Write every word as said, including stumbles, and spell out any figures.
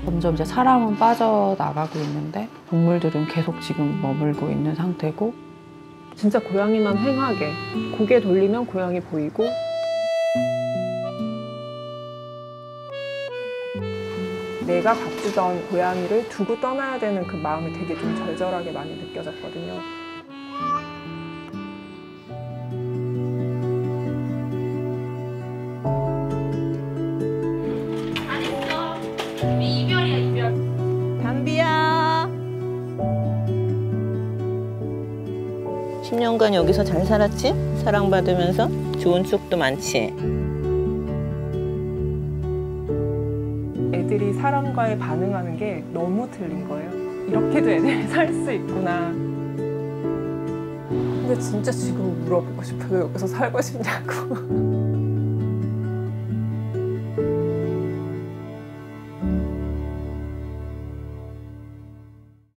점점 이제 사람은 빠져나가고 있는데 동물들은 계속 지금 머물고 있는 상태고 진짜 고양이만 휑하게 고개 돌리면 고양이 보이고 내가 값주던 고양이를 두고 떠나야 되는 그 마음이 되게 좀 절절하게 많이 느껴졌거든요. 이별이야, 이별. 담비야. 십 년간 여기서 잘 살았지? 사랑받으면서 좋은 쪽도 많지? 애들이 사람과의 반응하는 게 너무 틀린 거예요. 이렇게도 애들이 살 수 있구나. 근데 진짜 지금 물어보고 싶어요. 여기서 살고 싶냐고.